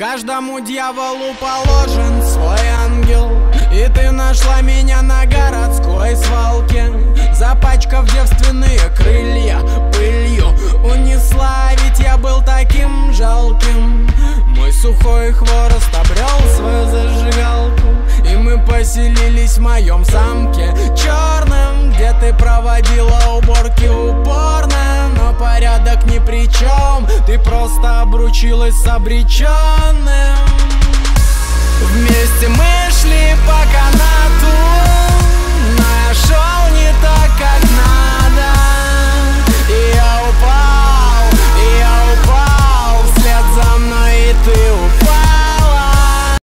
Каждому дьяволу положен свой ангел, и ты нашла меня на городской свалке, запачкав девственные крылья пылью. Унесла, ведь я был таким жалким. Мой сухой хворост обрел свою зажигалку, и мы поселились в моем замке черном, где ты проводила уборки упорно. Но порядок ни при чем, ты просто обручилась с обреченным. Вместе мы шли по канату,